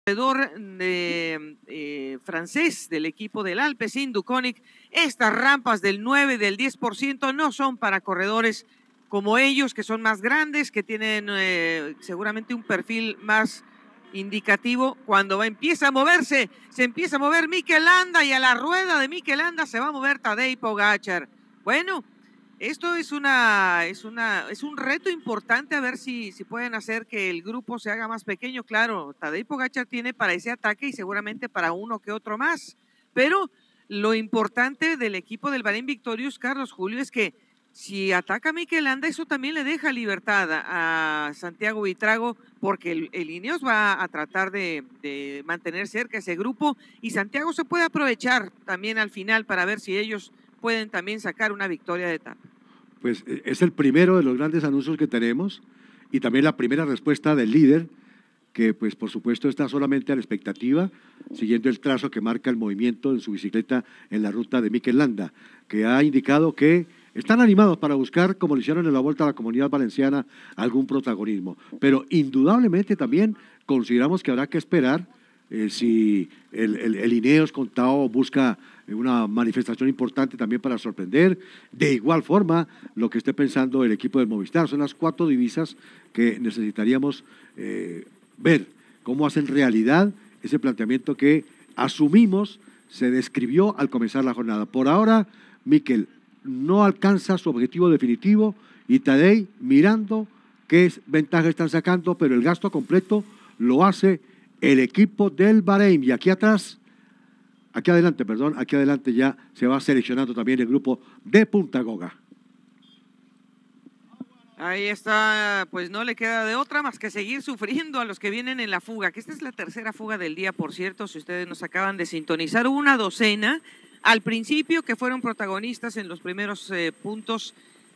corredor francés del equipo del Alpecin Deceuninck, estas rampas del 9, del 10% no son para corredores como ellos, que son más grandes, que tienen seguramente un perfil más indicativo. Cuando empieza a moverse, se empieza a mover Mikel Landa, y a la rueda de Mikel Landa se va a mover Tadej Pogačar. Bueno, esto es un reto importante, a ver si pueden hacer que el grupo se haga más pequeño. Claro, Tadej Pogačar tiene para ese ataque y seguramente para uno que otro más, pero lo importante del equipo del Bahrein Victorious, Carlos Julio, es que si ataca a Mikel Landa, eso también le deja libertad a Santiago Buitrago, porque el Ineos va a tratar de mantener cerca ese grupo, y Santiago se puede aprovechar también al final para ver si ellos pueden también sacar una victoria de etapa. Pues es el primero de los grandes anuncios que tenemos, y también la primera respuesta del líder, que pues por supuesto está solamente a la expectativa, siguiendo el trazo que marca el movimiento en su bicicleta en la ruta de Mikel Landa, que ha indicado que están animados para buscar, como lo hicieron en la Vuelta a la Comunidad Valenciana, algún protagonismo. Pero indudablemente también consideramos que habrá que esperar si el Ineos Contao busca una manifestación importante también para sorprender. De igual forma, lo que esté pensando el equipo del Movistar. Son las 4 divisas que necesitaríamos ver cómo hacen realidad ese planteamiento que asumimos se describió al comenzar la jornada. Por ahora, Mikel no alcanza su objetivo definitivo, y Tadej mirando qué ventaja están sacando, pero el gasto completo lo hace el equipo del Bahrein. Y aquí adelante ya se va seleccionando también el grupo de Punta Goga. Ahí está, pues no le queda de otra más que seguir sufriendo a los que vienen en la fuga, que esta es la tercera fuga del día, por cierto, si ustedes nos acaban de sintonizar. Hubo una docena al principio que fueron protagonistas en los primeros puntos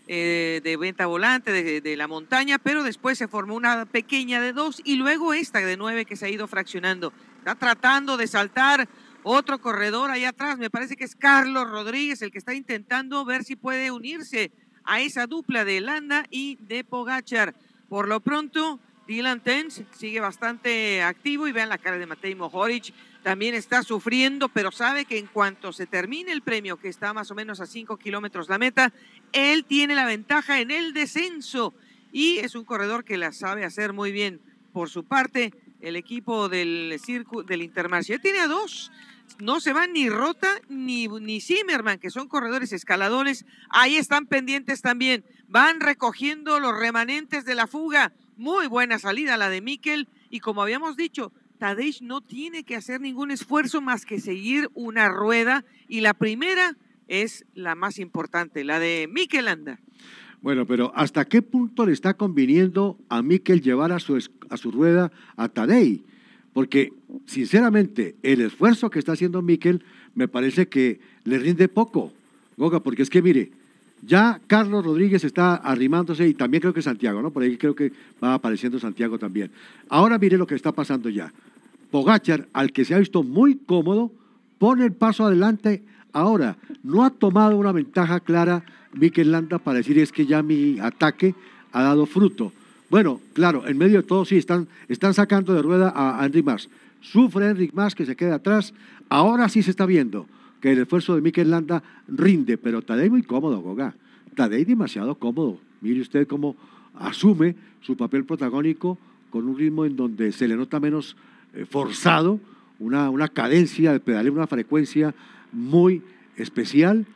de venta volante de la montaña, pero después se formó una pequeña de 2 y luego esta de 9 que se ha ido fraccionando. Está tratando de saltar otro corredor allá atrás, me parece que es Carlos Rodríguez el que está intentando ver si puede unirse a esa dupla de Landa y de Pogačar. Por lo pronto, Dylan Teuns sigue bastante activo, y vean la cara de Matej Mohoric, también está sufriendo, pero sabe que en cuanto se termine el premio, que está más o menos a 5 kilómetros la meta, él tiene la ventaja en el descenso, y es un corredor que la sabe hacer muy bien. Por su parte, el equipo del Intermarché tiene a 2, no se van ni Rota ni Zimmerman, que son corredores escaladores. Ahí están pendientes también, van recogiendo los remanentes de la fuga. Muy buena salida la de Mikel, y como habíamos dicho, Tadej no tiene que hacer ningún esfuerzo más que seguir una rueda, y la primera es la más importante, la de Mikel Landa. Bueno, pero ¿hasta qué punto le está conviniendo a Mikel llevar a su rueda a Tadej? Porque, sinceramente, el esfuerzo que está haciendo Mikel me parece que le rinde poco, Goga, porque es que, mire, ya Carlos Rodríguez está arrimándose, y también creo que Santiago, ¿no? Por ahí creo que va apareciendo Santiago también. Ahora mire lo que está pasando ya. Pogačar, al que se ha visto muy cómodo, pone el paso adelante. Ahora, no ha tomado una ventaja clara Mikel Landa para decir es que ya mi ataque ha dado fruto. Bueno, claro, en medio de todo sí están sacando de rueda a Enric Mas. Sufre Enric Mas, que se queda atrás. Ahora sí se está viendo que el esfuerzo de Mikel Landa rinde, pero Tadej muy cómodo, Goga. Tadej demasiado cómodo. Mire usted cómo asume su papel protagónico con un ritmo en donde se le nota menos forzado, una cadencia de pedaleo, una frecuencia muy especial.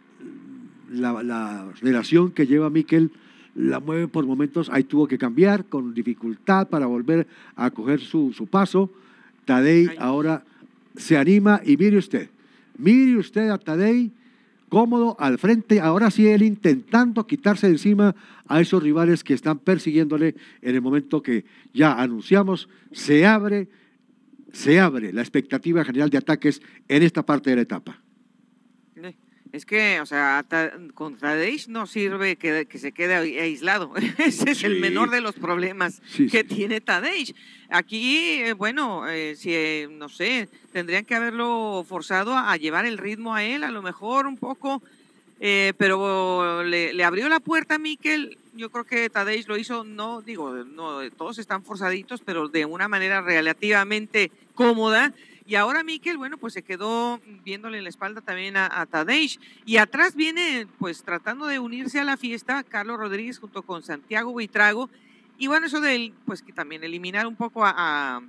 La relación que lleva Mikel la mueve por momentos, ahí tuvo que cambiar con dificultad para volver a coger su paso. Tadej ahora se anima, y mire usted a Tadej cómodo al frente, ahora sí él intentando quitarse de encima a esos rivales que están persiguiéndole. En el momento que ya anunciamos, se abre la expectativa general de ataques en esta parte de la etapa. Es que, o sea, con Tadej no sirve que se quede aislado. Ese es el menor de los problemas que tiene Tadej. Aquí, bueno, no sé, tendrían que haberlo forzado a llevar el ritmo a él, a lo mejor un poco, pero le abrió la puerta a Mikel. Yo creo que Tadej lo hizo, no todos están forzaditos, pero de una manera relativamente cómoda. Y ahora Mikel, bueno, pues se quedó viéndole la espalda también a Tadej. Y atrás viene, pues tratando de unirse a la fiesta, Carlos Rodríguez junto con Santiago Buitrago. Y bueno, eso de, pues que también eliminar un poco a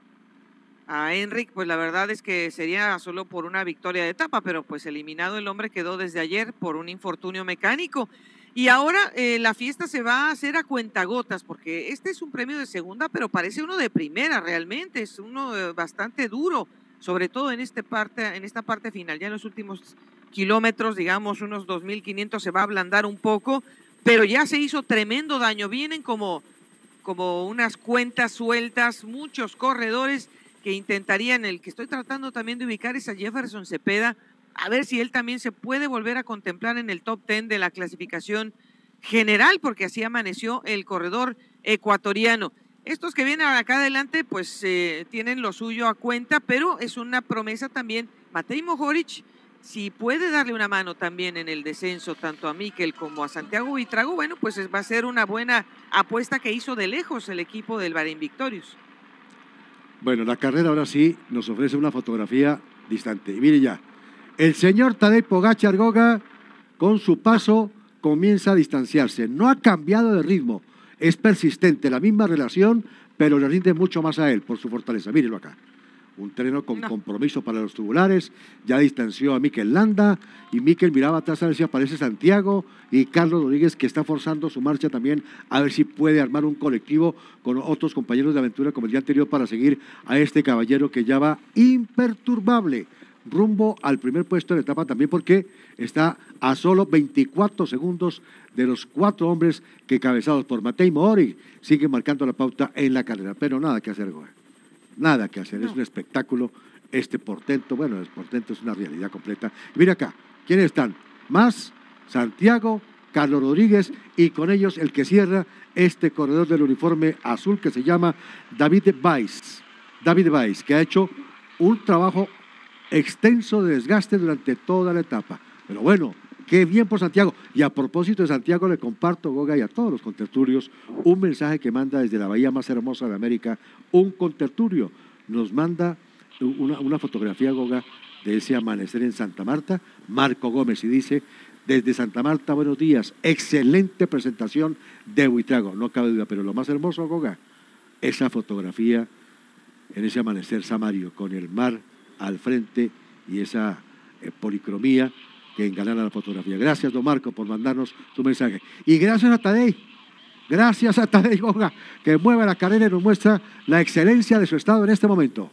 Enric, pues la verdad es que sería solo por una victoria de etapa, pero pues eliminado el hombre quedó desde ayer por un infortunio mecánico. Y ahora la fiesta se va a hacer a cuentagotas, porque este es un premio de segunda, pero parece uno de primera realmente, es uno bastante duro, sobre todo en esta parte final. Ya en los últimos kilómetros, digamos unos 2.500, se va a ablandar un poco, pero ya se hizo tremendo daño. Vienen como unas cuentas sueltas, muchos corredores que intentarían. El que estoy tratando también de ubicar es a Jefferson Cepeda, a ver si él también se puede volver a contemplar en el top 10 de la clasificación general, porque así amaneció el corredor ecuatoriano. Estos que vienen acá adelante, pues tienen lo suyo a cuenta, pero es una promesa también. Matej Mohoric, si puede darle una mano también en el descenso, tanto a Mikel como a Santiago Buitrago, bueno, pues va a ser una buena apuesta que hizo de lejos el equipo del Bahrein Victorious. Bueno, la carrera ahora sí nos ofrece una fotografía distante. Y mire ya, el señor Tadej Pogačar, Goga, con su paso comienza a distanciarse. No ha cambiado de ritmo, es persistente, la misma relación, pero le rinde mucho más a él por su fortaleza. Mírenlo acá. Un terreno con compromiso para los tubulares, ya distanció a Mikel Landa, y Mikel miraba atrás a ver si aparece Santiago, y Carlos Rodríguez, que está forzando su marcha también, a ver si puede armar un colectivo con otros compañeros de aventura como el día anterior para seguir a este caballero que ya va imperturbable rumbo al primer puesto de la etapa, también porque está a solo 24 segundos de los 4 hombres que, cabezados por Matej Mohoric, siguen marcando la pauta en la carrera. Pero nada que hacer, Goga. Nada que hacer, es un espectáculo este portento. Bueno, el portento es una realidad completa. Y mira acá, ¿quiénes están? Más Santiago, Carlos Rodríguez, y con ellos el que cierra este corredor del uniforme azul que se llama David Weiss. David Weiss, que ha hecho un trabajo extenso de desgaste durante toda la etapa. Pero bueno, qué bien por Santiago. Y a propósito de Santiago, le comparto, Goga, y a todos los contertulios, un mensaje que manda desde la bahía más hermosa de América, un contertulio. Nos manda una fotografía, Goga, de ese amanecer en Santa Marta, Marco Gómez, y dice: desde Santa Marta, buenos días, excelente presentación de Buitrago, no cabe duda, pero lo más hermoso, Goga, esa fotografía en ese amanecer samario, con el mar al frente y esa policromía que engalana la fotografía. Gracias, don Marco, por mandarnos tu mensaje. Y gracias a Tadej, Goga, que mueve la carrera y nos muestra la excelencia de su estado en este momento.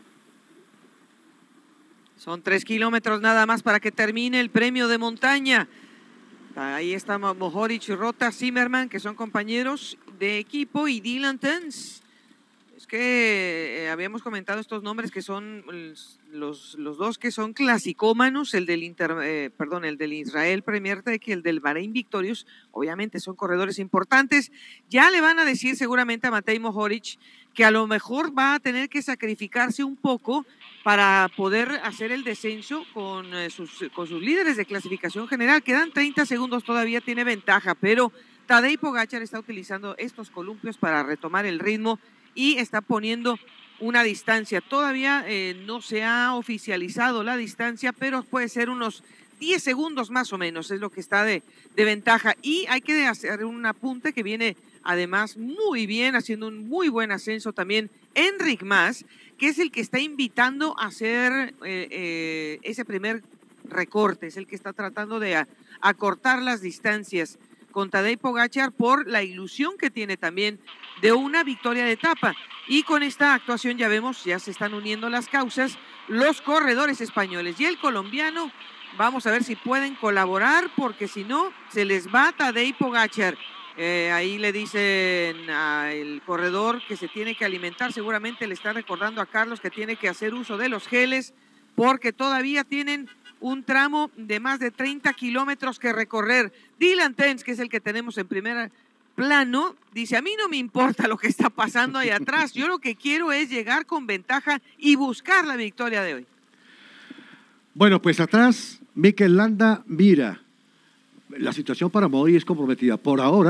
Son 3 kilómetros nada más para que termine el premio de montaña. Ahí está Mohoric y Rota Zimmerman, que son compañeros de equipo, y Dylan Teuns. Es que habíamos comentado estos nombres que son los dos que son clasicómanos, el del Israel Premier Tech y el del Bahrein Victorious. Obviamente son corredores importantes. Ya le van a decir seguramente a Matej Mohoric que a lo mejor va a tener que sacrificarse un poco para poder hacer el descenso con sus líderes de clasificación general. Quedan 30 segundos, todavía tiene ventaja, pero Tadej Pogačar está utilizando estos columpios para retomar el ritmo y está poniendo una distancia. Todavía no se ha oficializado la distancia, pero puede ser unos 10 segundos más o menos, es lo que está de ventaja. Y hay que hacer un apunte que viene además muy bien, haciendo un muy buen ascenso también Enric Mas, que es el que está invitando a hacer ese primer recorte, es el que está tratando de acortar las distancias con Tadej Pogačar por la ilusión que tiene también de una victoria de etapa. Y con esta actuación ya vemos, ya se están uniendo las causas, los corredores españoles y el colombiano. Vamos a ver si pueden colaborar, porque si no, se les va Tadej Pogačar. Ahí le dicen al corredor que se tiene que alimentar. Seguramente le está recordando a Carlos que tiene que hacer uso de los geles, porque todavía tienen un tramo de más de 30 kilómetros que recorrer. Dylan Teuns, que es el que tenemos en primer plano, dice: a mí no me importa lo que está pasando ahí atrás, yo lo que quiero es llegar con ventaja y buscar la victoria de hoy. Bueno, pues atrás, Mikel Landa, mira, la situación para Mohoric es comprometida. Por ahora,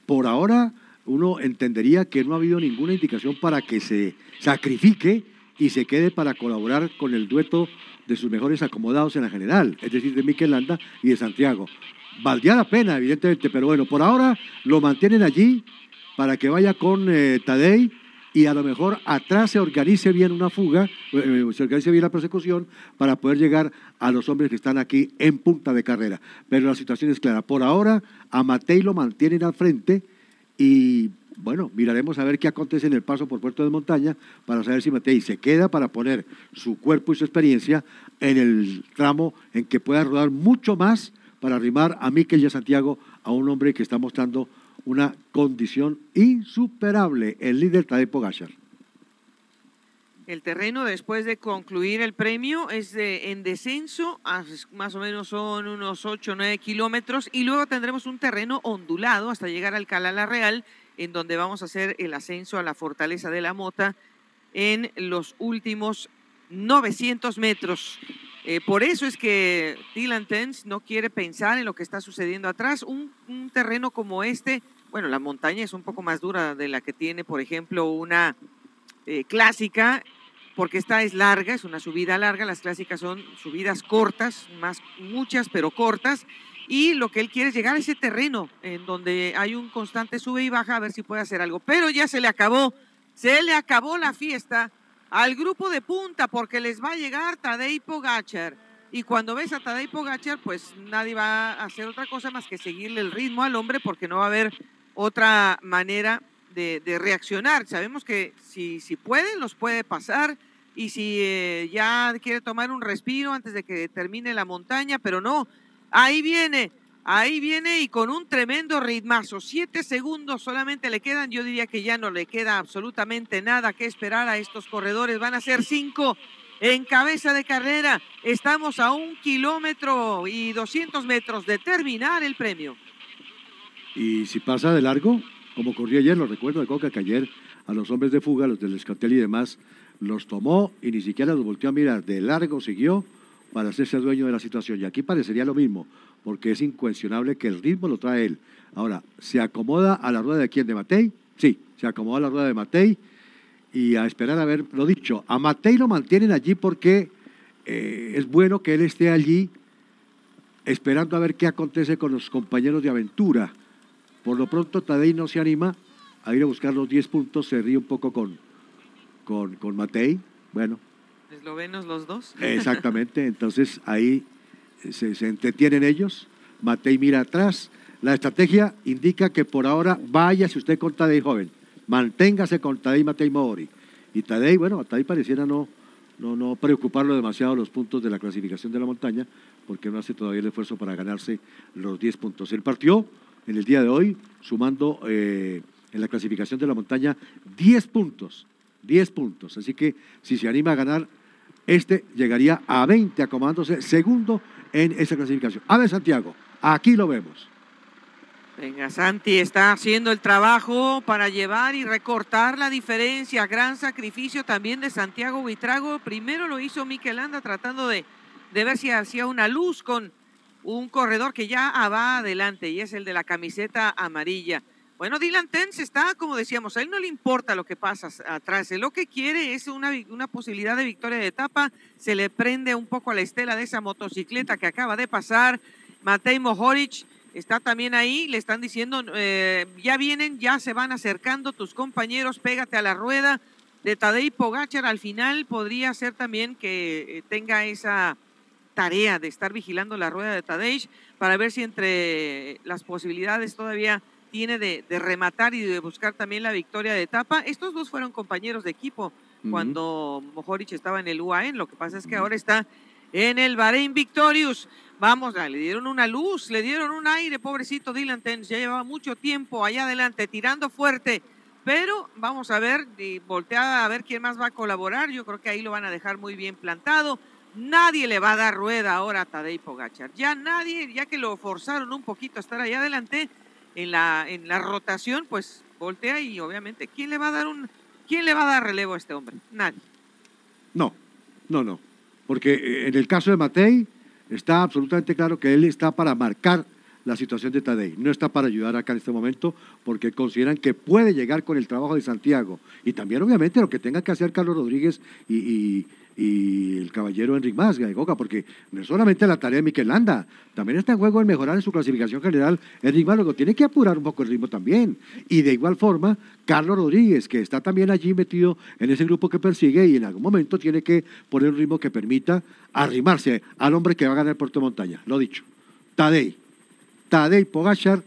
por ahora uno entendería que no ha habido ninguna indicación para que se sacrifique y se quede para colaborar con el dueto de sus mejores acomodados en la general, es decir, de Mikel Landa y de Santiago. Valdría la pena, evidentemente, pero bueno, por ahora lo mantienen allí para que vaya con Tadej, y a lo mejor atrás se organice bien una fuga, se organice bien la persecución para poder llegar a los hombres que están aquí en punta de carrera. Pero la situación es clara. Por ahora, a Matei lo mantienen al frente y, bueno, miraremos a ver qué acontece en el paso por Puerto de Montaña para saber si Matei se queda para poner su cuerpo y su experiencia en el tramo en que pueda rodar mucho más para arrimar a Mikel y a Santiago, a un hombre que está mostrando una condición insuperable, el líder Tadej Pogačar. El terreno, después de concluir el premio, es en descenso, más o menos son unos 8 o 9 kilómetros, y luego tendremos un terreno ondulado hasta llegar al Alcalá la Real, en donde vamos a hacer el ascenso a la Fortaleza de la Mota en los últimos 900 metros. Por eso es que Dylan Teuns no quiere pensar en lo que está sucediendo atrás. Un terreno como este, bueno, la montaña es un poco más dura de la que tiene, por ejemplo, una clásica, porque esta es larga, es una subida larga. Las clásicas son subidas cortas, muchas pero cortas, y lo que él quiere es llegar a ese terreno en donde hay un constante sube y baja, a ver si puede hacer algo. Pero ya se le acabó la fiesta al grupo de punta, porque les va a llegar Tadej Pogačar, y cuando ves a Tadej Pogačar, pues nadie va a hacer otra cosa más que seguirle el ritmo al hombre, porque no va a haber otra manera de reaccionar. Sabemos que si puede, los puede pasar, y si ya quiere tomar un respiro antes de que termine la montaña, pero no, ahí viene y con un tremendo ritmazo. 7 segundos solamente le quedan. Yo diría que ya no le queda absolutamente nada que esperar a estos corredores. Van a ser 5 en cabeza de carrera. Estamos a 1 kilómetro y 200 metros de terminar el premio. Y si pasa de largo, como ocurrió ayer, lo recuerdo de Coca, que ayer a los hombres de fuga, los del Euskaltel y demás, los tomó y ni siquiera los volteó a mirar. De largo siguió para hacerse dueño de la situación. Y aquí parecería lo mismo, porque es incuestionable que el ritmo lo trae él. Ahora, ¿se acomoda a la rueda de quién? ¿De Matei? Sí, se acomoda a la rueda de Matei, y a esperar a ver, lo dicho, a Matei lo mantienen allí porque es bueno que él esté allí esperando a ver qué acontece con los compañeros de aventura. Por lo pronto Tadej no se anima a ir a buscar los 10 puntos, se ríe un poco con Matei. Bueno, eslovenos los dos. Exactamente, entonces ahí se entretienen ellos. Matei mira atrás. La estrategia indica que por ahora váyase usted con Tadej joven, manténgase con Tadej Matej Mohori. Y Tadej, bueno, a Tadej pareciera no preocuparlo demasiado los puntos de la clasificación de la montaña, porque no hace todavía el esfuerzo para ganarse los 10 puntos. Él partió en el día de hoy sumando en la clasificación de la montaña 10 puntos, 10 puntos. Así que si se anima a ganar, llegaría a 20, acomodándose segundo en esa clasificación. A ver, Santiago, aquí lo vemos. Venga, Santi está haciendo el trabajo para llevar y recortar la diferencia. Gran sacrificio también de Santiago Buitrago. Primero lo hizo Mikel Landa tratando de ver si hacía una luz con un corredor que ya va adelante, y es el de la camiseta amarilla. Bueno, Dylan Teuns está, como decíamos, a él no le importa lo que pasa atrás. Él lo que quiere es una posibilidad de victoria de etapa. Se le prende un poco a la estela de esa motocicleta que acaba de pasar. Matej Mohoric está también ahí, le están diciendo, ya vienen, ya se van acercando tus compañeros, pégate a la rueda de Tadej Pogačar. Al final podría ser también que tenga esa tarea de estar vigilando la rueda de Tadej para ver si entre las posibilidades todavía tiene de rematar y de buscar también la victoria de etapa. Estos dos fueron compañeros de equipo cuando Mohoric estaba en el UAE. Lo que pasa es que ahora está en el Bahrein Victorious. Vamos, le dieron una luz, le dieron un aire, pobrecito Dylan Teuns, ya llevaba mucho tiempo allá adelante tirando fuerte, pero vamos a ver, y voltea a ver quién más va a colaborar. Yo creo que ahí lo van a dejar muy bien plantado. Nadie le va a dar rueda ahora a Tadej Pogačar, ya nadie, ya que lo forzaron un poquito a estar allá adelante en la rotación, pues voltea y obviamente ¿quién le va a dar relevo a este hombre? Nadie. No, porque en el caso de Matej está absolutamente claro que él está para marcar la situación de Tadej. No está para ayudar acá en este momento porque consideran que puede llegar con el trabajo de Santiago. Y también, obviamente, lo que tenga que hacer Carlos Rodríguez y el caballero Enric Mas de Goga, porque no es solamente la tarea de Mikel Landa, también está en juego en mejorar en su clasificación general Enric Mas, luego tiene que apurar un poco el ritmo también. Y de igual forma, Carlos Rodríguez, que está también allí metido en ese grupo que persigue y en algún momento tiene que poner un ritmo que permita arrimarse al hombre que va a ganar el Puerto de Montaña. Lo dicho, Tadej Pogačar,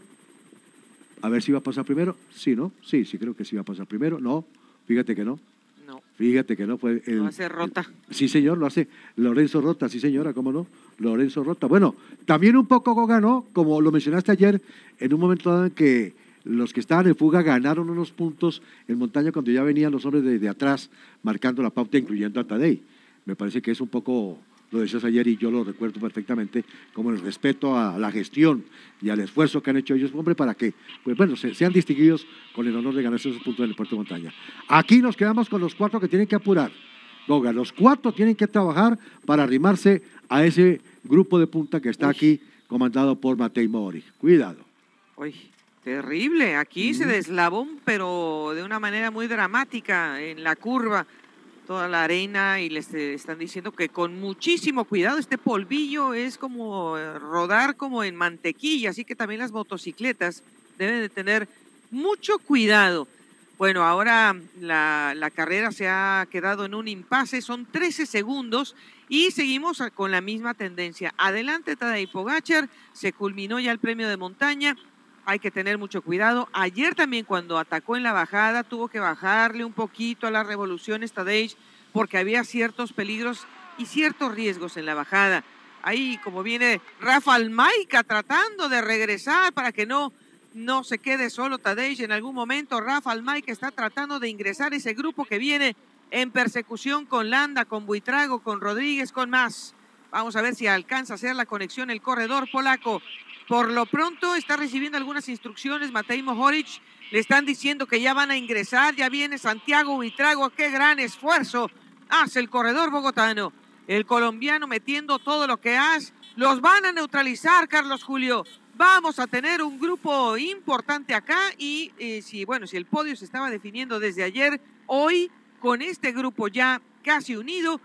a ver si va a pasar primero. Sí, ¿no? Sí, creo que sí va a pasar primero. No, fíjate que no. No. Fíjate que no fue el... Lo hace Rota. Sí, señor, lo hace Lorenzo Rota, sí, señora, ¿cómo no? Lorenzo Rota. Bueno, también un poco Goga, ¿no? Como lo mencionaste ayer, en un momento dado en que los que estaban en fuga ganaron unos puntos en montaña cuando ya venían los hombres de atrás marcando la pauta, incluyendo a Tadej. Me parece que es un poco... Lo decías ayer y yo lo recuerdo perfectamente, como el respeto a la gestión y al esfuerzo que han hecho ellos, hombre, para que, pues bueno, sean distinguidos con el honor de ganarse esos puntos en el Puerto de Montaña. Aquí nos quedamos con los 4 que tienen que apurar. Goga, los 4 tienen que trabajar para arrimarse a ese grupo de punta que está aquí, comandado por Matej Mohoric. Cuidado. Uy, terrible. Aquí se deslavó, pero de una manera muy dramática en la curva. Toda la arena y les están diciendo que con muchísimo cuidado, este polvillo es como rodar como en mantequilla, así que también las motocicletas deben de tener mucho cuidado. Bueno, ahora la carrera se ha quedado en un impasse, son 13 segundos y seguimos con la misma tendencia. Adelante Tadej Pogačar, se culminó ya el premio de montaña. Hay que tener mucho cuidado. Ayer también cuando atacó en la bajada tuvo que bajarle un poquito a las revoluciones Tadej porque había ciertos peligros y ciertos riesgos en la bajada. Ahí como viene Rafał Majka tratando de regresar para que no se quede solo Tadej en algún momento. Rafał Majka está tratando de ingresar ese grupo que viene en persecución con Landa, con Buitrago, con Rodríguez, con Mas. Vamos a ver si alcanza a hacer la conexión el corredor polaco. Por lo pronto está recibiendo algunas instrucciones Matej Mohoric, le están diciendo que ya van a ingresar, ya viene Santiago Buitrago, qué gran esfuerzo hace el corredor bogotano, el colombiano metiendo todo lo que hace, los van a neutralizar Carlos Julio, vamos a tener un grupo importante acá y si el podio se estaba definiendo desde ayer, hoy con este grupo ya casi unido,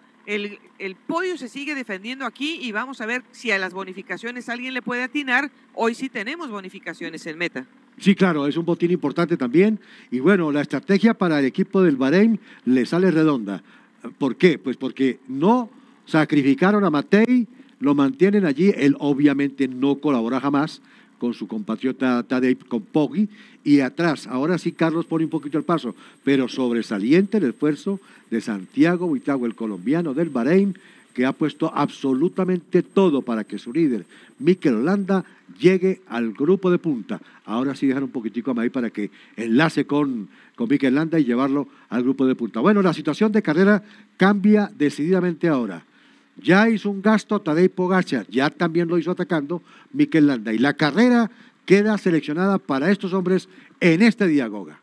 el podio se sigue defendiendo aquí y vamos a ver si a las bonificaciones alguien le puede atinar. Hoy sí tenemos bonificaciones en meta. Sí, claro, es un botín importante también. Y bueno, la estrategia para el equipo del Bahrein le sale redonda. ¿Por qué? Pues porque no sacrificaron a Matej, lo mantienen allí. Él obviamente no colabora jamás con su compatriota Tadej, con Poggi, y atrás, ahora sí Carlos pone un poquito el paso, pero sobresaliente el esfuerzo de Santiago Buitrago, el colombiano del Bahrein, que ha puesto absolutamente todo para que su líder, Mikel Landa, llegue al grupo de punta. Ahora sí dejar un poquitico a Mahí para que enlace con Mikel Landa y llevarlo al grupo de punta. Bueno, la situación de carrera cambia decididamente ahora. Ya hizo un gasto Tadej Pogačar, ya también lo hizo atacando Mikel Landa. Y la carrera queda seleccionada para estos hombres en este día, Goga.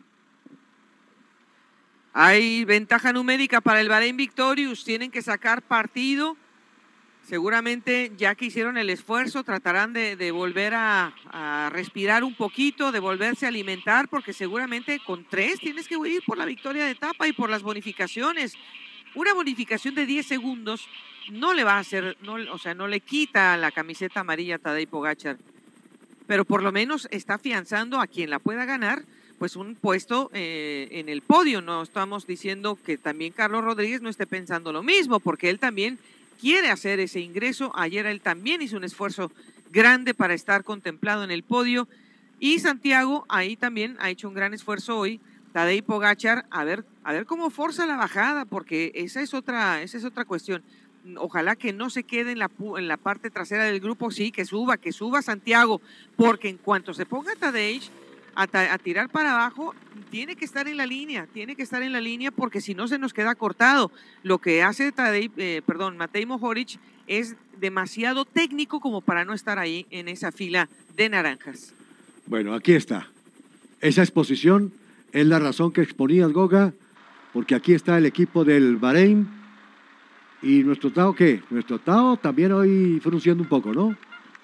Hay ventaja numérica para el Bahrein Victorious, tienen que sacar partido. Seguramente ya que hicieron el esfuerzo tratarán de volver a respirar un poquito, de volverse a alimentar, porque seguramente con 3 tienes que ir por la victoria de etapa y por las bonificaciones. Una bonificación de 10 segundos no le va a hacer, no le quita la camiseta amarilla a Tadej Pogačar, pero por lo menos está afianzando a quien la pueda ganar, pues un puesto en el podio. No estamos diciendo que también Carlos Rodríguez no esté pensando lo mismo, porque él también quiere hacer ese ingreso. Ayer él también hizo un esfuerzo grande para estar contemplado en el podio, y Santiago ahí también ha hecho un gran esfuerzo hoy. Tadej Pogačar, a ver cómo forza la bajada, porque esa es otra cuestión. Ojalá que no se quede en la parte trasera del grupo, sí, que suba Santiago, porque en cuanto se ponga Tadej a tirar para abajo, tiene que estar en la línea, porque si no se nos queda cortado. Lo que hace Matej Mohoric es demasiado técnico como para no estar ahí en esa fila de naranjas. Bueno, aquí está. Esa exposición es la razón que exponías, Goga, porque aquí está el equipo del Bahrein. ¿Y nuestro Tao qué? Nuestro Tao también hoy frunciendo un poco, ¿no?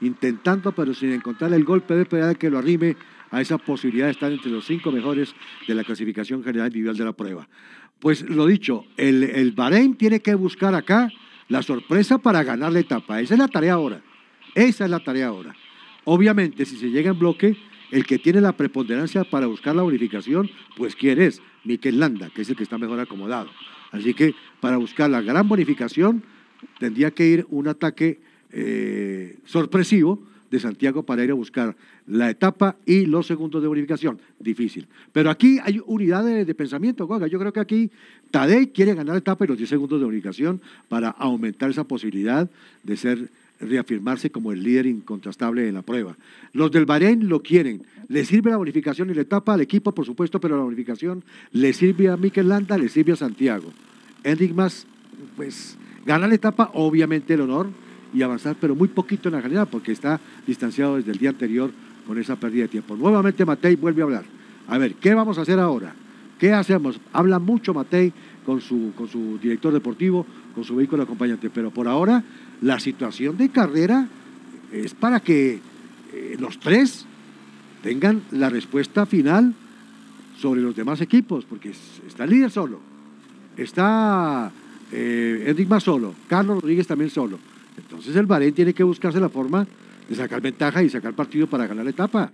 intentando, pero sin encontrar el golpe de pedal que lo arrime a esa posibilidad de estar entre los 5 mejores de la clasificación general individual de la prueba. Pues lo dicho, el Bahrein tiene que buscar acá la sorpresa para ganar la etapa. Esa es la tarea ahora. Esa es la tarea ahora. Obviamente, si se llega en bloque, el que tiene la preponderancia para buscar la bonificación, pues ¿quién es? Mikel Landa, que es el que está mejor acomodado. Así que para buscar la gran bonificación, tendría que ir un ataque sorpresivo de Santiago para ir a buscar la etapa y los segundos de bonificación. Difícil. Pero aquí hay unidad de pensamiento, Goga. Yo creo que aquí Tadej quiere ganar la etapa y los 10 segundos de bonificación para aumentar esa posibilidad de reafirmarse como el líder incontrastable en la prueba. Los del Bahrein lo quieren. Le sirve la bonificación y la etapa al equipo, por supuesto, pero la bonificación le sirve a Mikel Landa, le sirve a Santiago. Enric Mas, pues, gana la etapa, obviamente el honor, y avanzar, pero muy poquito en la general, porque está distanciado desde el día anterior con esa pérdida de tiempo. Nuevamente Matej vuelve a hablar. A ver, ¿qué vamos a hacer ahora? ¿Qué hacemos? Habla mucho Matej con su director deportivo, con su vehículo acompañante, pero por ahora la situación de carrera es para que los tres tengan la respuesta final sobre los demás equipos, porque está el líder solo, está Enric Mas solo, Carlos Rodríguez también solo. Entonces el Bahrein tiene que buscarse la forma de sacar ventaja y sacar partido para ganar la etapa.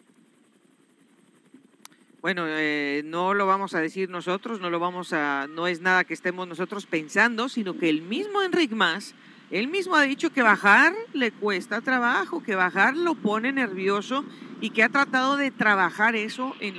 Bueno, no lo vamos a decir nosotros, no es nada que estemos nosotros pensando, sino que el mismo Enric Mas, él mismo ha dicho que bajar le cuesta trabajo, que bajar lo pone nervioso y que ha tratado de trabajar eso en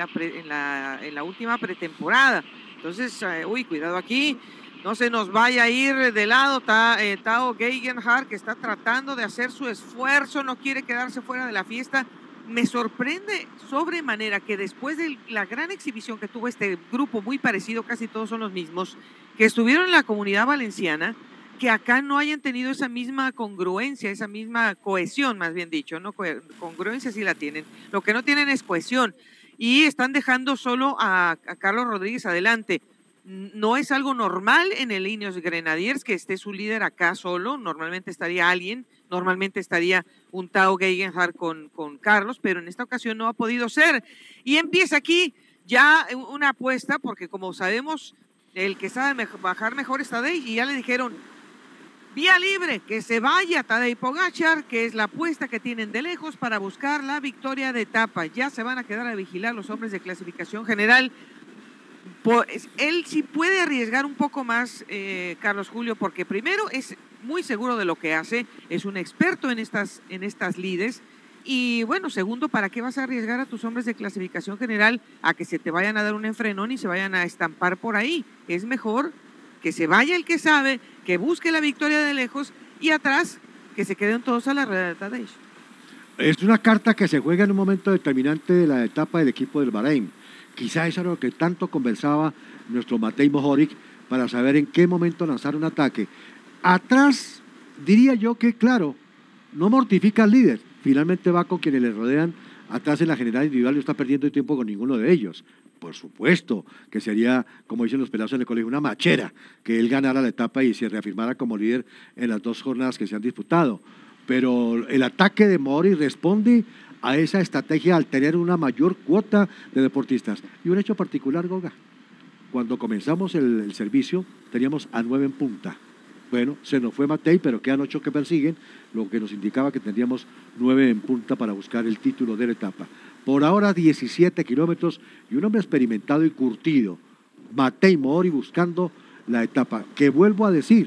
la última pretemporada. Entonces, cuidado aquí, no se nos vaya a ir de lado Tao Geoghegan Hart, que está tratando de hacer su esfuerzo, no quiere quedarse fuera de la fiesta. Me sorprende sobremanera que después de la gran exhibición que tuvo este grupo muy parecido, casi todos son los mismos, que estuvieron en la Comunidad Valenciana, que acá no hayan tenido esa misma congruencia, esa misma cohesión, más bien dicho, ¿no? Congruencia sí la tienen, lo que no tienen es cohesión, y están dejando solo a Carlos Rodríguez adelante. No es algo normal en el Ineos Grenadiers que esté su líder acá solo, normalmente estaría alguien, normalmente estaría un Tao Geoghegan Hart con Carlos, pero en esta ocasión no ha podido ser. Y empieza aquí ya una apuesta, porque como sabemos, el que sabe bajar mejor es Tadej, y ya le dijeron, vía libre, que se vaya Tadej Pogačar, que es la apuesta que tienen de lejos para buscar la victoria de etapa. Ya se van a quedar a vigilar los hombres de clasificación general. Pues él sí puede arriesgar un poco más, Carlos Julio, porque primero es muy seguro de lo que hace, es un experto en estas lides, y bueno, segundo, ¿para qué vas a arriesgar a tus hombres de clasificación general a que se te vayan a dar un enfrenón y se vayan a estampar por ahí? Es mejor que se vaya el que sabe, que busque la victoria de lejos, y atrás que se queden todos a la rueda de Tadej. Es una carta que se juega en un momento determinante de la etapa del equipo del Bahrein. Quizá eso era lo que tanto conversaba nuestro Matej Mohoric para saber en qué momento lanzar un ataque. Atrás, diría yo que, claro, no mortifica al líder. Finalmente va con quienes le rodean. Atrás en la general individual no está perdiendo tiempo con ninguno de ellos. Por supuesto que sería, como dicen los pelados en el colegio, una machera que él ganara la etapa y se reafirmara como líder en las 2 jornadas que se han disputado. Pero el ataque de Mohoric responde a esa estrategia al tener una mayor cuota de deportistas. Y un hecho particular, Goga, cuando comenzamos el servicio teníamos a 9 en punta. Bueno, se nos fue Matej, pero quedan 8 que persiguen, lo que nos indicaba que tendríamos 9 en punta para buscar el título de la etapa. Por ahora 17 kilómetros y un hombre experimentado y curtido, Matej Mohoric, buscando la etapa, que vuelvo a decir,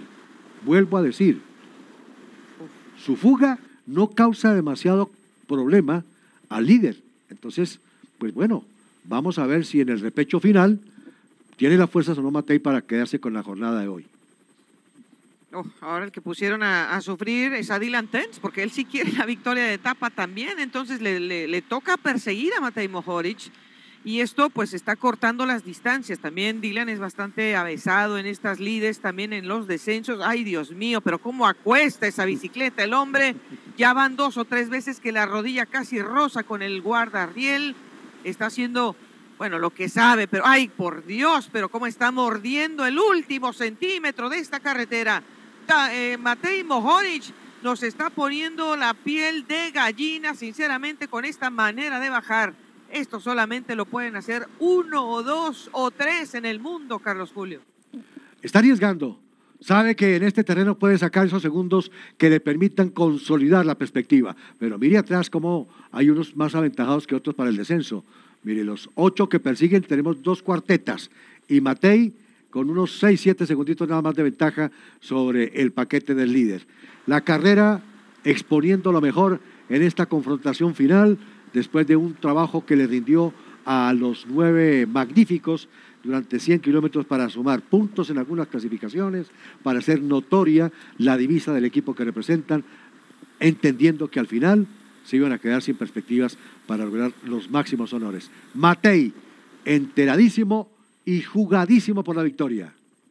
su fuga no causa demasiado problema al líder. Entonces, pues bueno, vamos a ver si en el repecho final tiene las fuerzas o no Matej para quedarse con la jornada de hoy. Ahora el que pusieron a sufrir es a Dylan Teuns, porque él sí quiere la victoria de etapa también, entonces le toca perseguir a Matej Mohoric, y esto pues está cortando las distancias. También Dylan es bastante avesado en estas lides, también en los descensos. Ay, Dios mío, pero cómo acuesta esa bicicleta el hombre. Ya van 2 o 3 veces que la rodilla casi roza con el guardarriel. Está haciendo, bueno, lo que sabe, pero ay, por Dios, pero cómo está mordiendo el último centímetro de esta carretera. Matej Mohoric nos está poniendo la piel de gallina, sinceramente, con esta manera de bajar. Esto solamente lo pueden hacer 1 o 2 o 3 en el mundo, Carlos Julio. Está arriesgando. Sabe que en este terreno puede sacar esos segundos que le permitan consolidar la perspectiva. Pero mire atrás cómo hay unos más aventajados que otros para el descenso. Mire, los 8 que persiguen tenemos 2 cuartetas. Y Matei con unos 6, 7 segunditos nada más de ventaja sobre el paquete del líder. La carrera exponiendo lo mejor en esta confrontación final, después de un trabajo que le rindió a los 9 magníficos durante 100 kilómetros para sumar puntos en algunas clasificaciones, para hacer notoria la divisa del equipo que representan, entendiendo que al final se iban a quedar sin perspectivas para lograr los máximos honores. Matei, enteradísimo y jugadísimo por la victoria.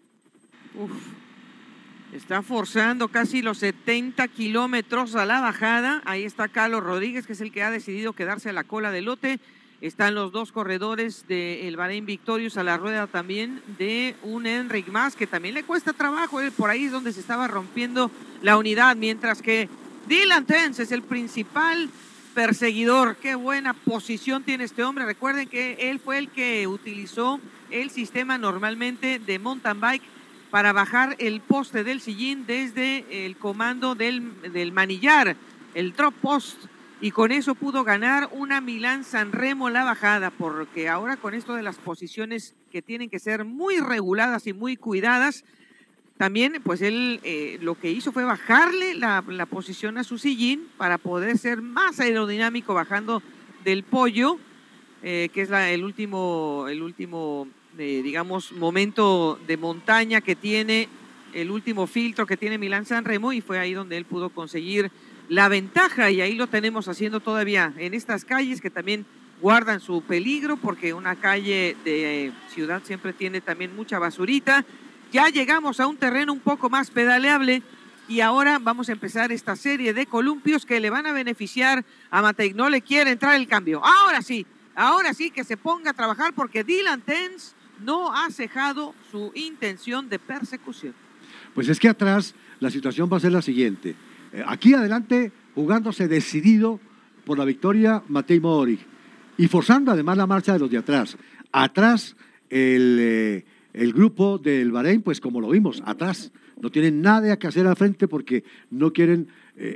Está forzando casi los 70 kilómetros a la bajada. Ahí está Carlos Rodríguez, que es el que ha decidido quedarse a la cola del lote. Están los 2 corredores del Bahrein Victorious a la rueda también de un Enric Mas, que también le cuesta trabajo. Por ahí es donde se estaba rompiendo la unidad, mientras que Dylan Teuns es el principal perseguidor. Qué buena posición tiene este hombre. Recuerden que él fue el que utilizó el sistema normalmente de mountain bike para bajar el poste del sillín desde el comando del manillar, el drop post, y con eso pudo ganar una Milán-San Remo la bajada, porque ahora con esto de las posiciones que tienen que ser muy reguladas y muy cuidadas, también pues él lo que hizo fue bajarle la posición a su sillín para poder ser más aerodinámico bajando del pollo, que es el último digamos, momento de montaña que tiene, el último filtro que tiene Milán-San Remo, y fue ahí donde él pudo conseguir la ventaja, y ahí lo tenemos haciendo todavía en estas calles que también guardan su peligro, porque una calle de ciudad siempre tiene también mucha basurita. Ya llegamos a un terreno un poco más pedaleable y ahora vamos a empezar esta serie de columpios que le van a beneficiar a Matei. No le quiere entrar el cambio. Ahora sí que se ponga a trabajar, porque Dylan Teuns no ha cejado su intención de persecución. Pues es que atrás la situación va a ser la siguiente. Aquí adelante, jugándose decidido por la victoria Matej Mohoric y forzando además la marcha de los de atrás. Atrás el grupo del Bahrein, pues como lo vimos, atrás. No tienen nada que hacer al frente porque no quieren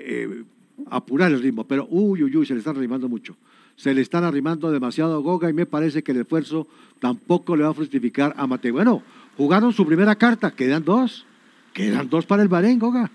apurar el ritmo. Pero se le están arrimando mucho. Se le están arrimando demasiado Goga, y me parece que el esfuerzo tampoco le va a fructificar a Matej. Bueno, jugaron su primera carta, quedan 2 para el Bahrein, Goga.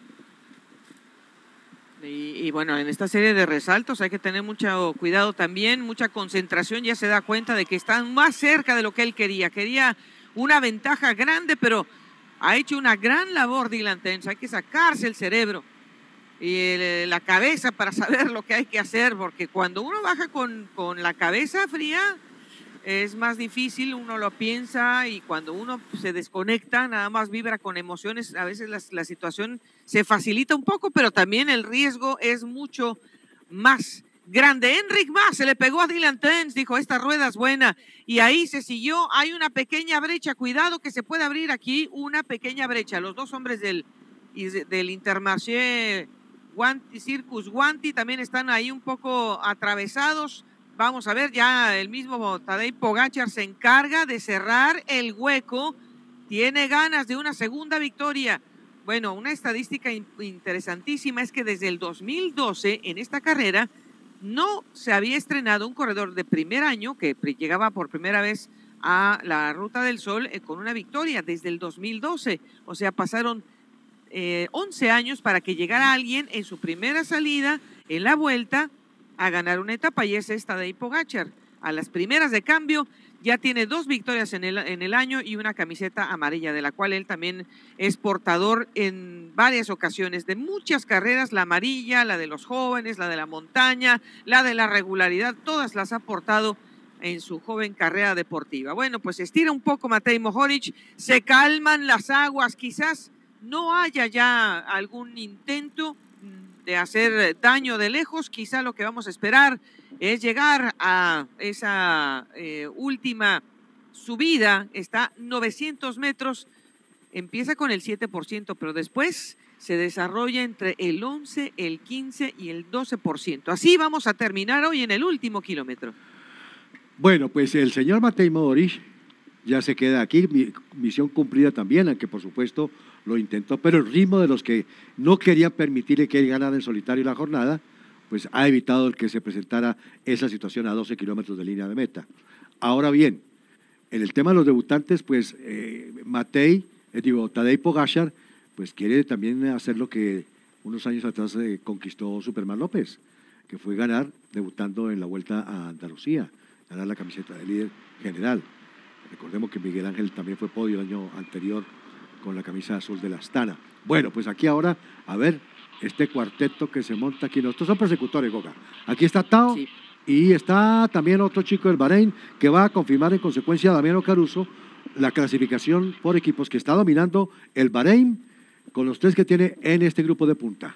Y bueno, en esta serie de resaltos hay que tener mucho cuidado también, mucha concentración. Ya se da cuenta de que están más cerca de lo que él quería. Quería una ventaja grande, pero ha hecho una gran labor Dylan Teuns. Hay que sacarse el cerebro y la cabeza para saber lo que hay que hacer, porque cuando uno baja con la cabeza fría es más difícil, uno lo piensa, y cuando uno se desconecta, nada más vibra con emociones, a veces la situación se facilita un poco, pero también el riesgo es mucho más grande. Enric Mas se le pegó a Dylan Teuns, dijo, esta rueda es buena, y ahí se siguió. Hay una pequeña brecha, cuidado que se puede abrir aquí una pequeña brecha. Los 2 hombres del Intermarché Circus Guanti también están ahí un poco atravesados. Vamos a ver, ya el mismo Tadej Pogačar se encarga de cerrar el hueco. Tiene ganas de una segunda victoria. Bueno, una estadística interesantísima es que desde el 2012 en esta carrera no se había estrenado un corredor de primer año que llegaba por primera vez a la Ruta del Sol con una victoria desde el 2012. O sea, pasaron 11 años para que llegara alguien en su primera salida en la vuelta a ganar una etapa, y es esta de Pogačar. A las primeras de cambio ya tiene 2 victorias en el año y una camiseta amarilla, de la cual él también es portador en varias ocasiones, de muchas carreras, la amarilla, la de los jóvenes, la de la montaña, la de la regularidad, todas las ha portado en su joven carrera deportiva. Bueno, pues estira un poco Matej Mohoric, se calman las aguas, quizás no haya ya algún intento de hacer daño de lejos. Quizá lo que vamos a esperar es llegar a esa última subida. Está 900 metros, empieza con el 7%, pero después se desarrolla entre el 11, el 15 y el 12%. Así vamos a terminar hoy en el último kilómetro. Bueno, pues el señor Matej Mohorič ya se queda aquí, misión cumplida también, aunque por supuesto lo intentó, pero el ritmo de los que no querían permitirle que él ganara en solitario la jornada, pues ha evitado el que se presentara esa situación a 12 kilómetros de línea de meta. Ahora bien, en el tema de los debutantes, pues Tadej Pogačar, pues quiere también hacer lo que unos años atrás conquistó Superman López, que fue ganar debutando en la Vuelta a Andalucía, ganar la camiseta de líder general. Recordemos que Miguel Ángel también fue podio el año anterior con la camisa azul de la Astana. Bueno, pues aquí ahora, a ver, este cuarteto que se monta aquí. Nosotros son persecutores, Goga. Aquí está Tao, sí, y está también otro chico del Bahrein que va a confirmar en consecuencia a Damiano Caruso la clasificación por equipos que está dominando el Bahrein con los 3 que tiene en este grupo de punta.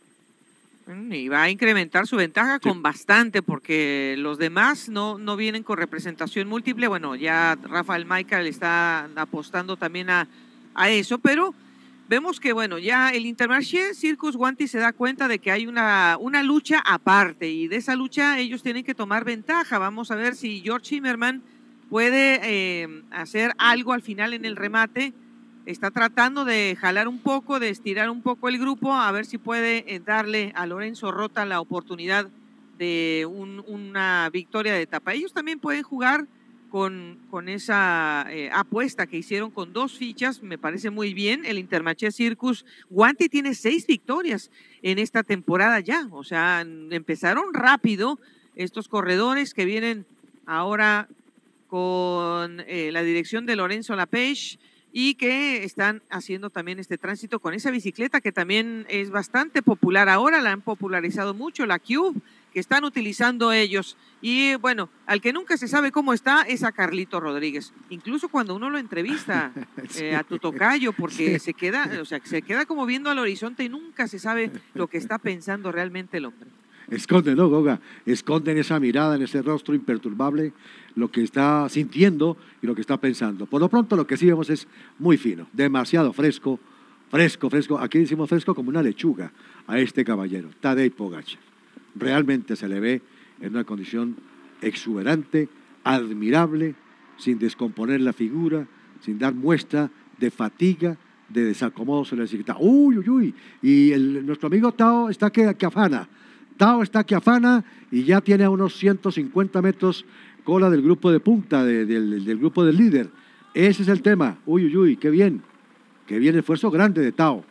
Y va a incrementar su ventaja con bastante, porque los demás no vienen con representación múltiple. Bueno, ya Rafael Michael está apostando también a eso, pero vemos que, bueno, ya el Intermarché Circus Guanti se da cuenta de que hay una lucha aparte, y de esa lucha ellos tienen que tomar ventaja. Vamos a ver si George Zimmerman puede hacer algo al final en el remate. Está tratando de jalar un poco, de estirar un poco el grupo, a ver si puede darle a Lorenzo Rota la oportunidad de una victoria de etapa. Ellos también pueden jugar con esa apuesta que hicieron con 2 fichas, me parece muy bien. El Intermarché Circus Guanti tiene 6 victorias en esta temporada ya, o sea, empezaron rápido estos corredores que vienen ahora con la dirección de Lorenzo Lapage, y que están haciendo también este tránsito con esa bicicleta que también es bastante popular ahora, la han popularizado mucho, la Cube, que están utilizando ellos. Y bueno, al que nunca se sabe cómo está es a Carlito Rodríguez, incluso cuando uno lo entrevista a tu tocayo, porque se queda como viendo al horizonte y nunca se sabe lo que está pensando realmente el hombre. Esconden, ¿no, Goga? Esconden esa mirada, en ese rostro imperturbable, lo que está sintiendo y lo que está pensando. Por lo pronto, lo que sí vemos es muy fino, demasiado fresco. Aquí decimos fresco como una lechuga a este caballero, Tadej Pogačar. Realmente se le ve en una condición exuberante, admirable, sin descomponer la figura, sin dar muestra de fatiga, de desacomodo se le necesita. Uy. Y nuestro amigo Tao está que afana. Tao está que afana y ya tiene a unos 150 metros cola del grupo de punta, del grupo del líder. Ese es el tema. Uy, qué bien esfuerzo grande de Tao.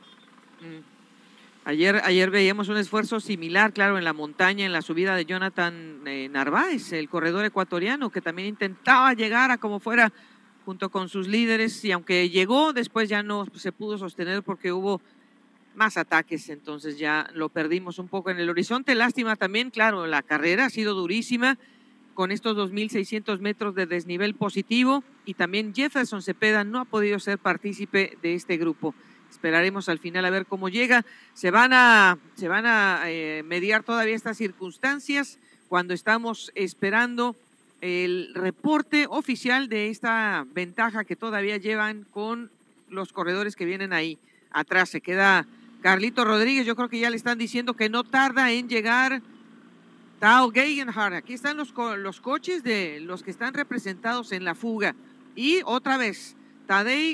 Ayer veíamos un esfuerzo similar, claro, en la montaña, en la subida de Jonathan Narváez, el corredor ecuatoriano, que también intentaba llegar a como fuera junto con sus líderes, y aunque llegó, después ya no se pudo sostener porque hubo más ataques, entonces ya lo perdimos un poco en el horizonte. Lástima también, claro, la carrera ha sido durísima con estos 2.600 metros de desnivel positivo, y también Jefferson Cepeda no ha podido ser partícipe de este grupo. Esperaremos al final a ver cómo llega. Se van a mediar todavía estas circunstancias cuando estamos esperando el reporte oficial de esta ventaja que todavía llevan con los corredores que vienen ahí atrás. Se queda Carlito Rodríguez, yo creo que ya le están diciendo que no tarda en llegar Tao Geoghegan. Aquí están los coches de los que están representados en la fuga. Y otra vez, Tadej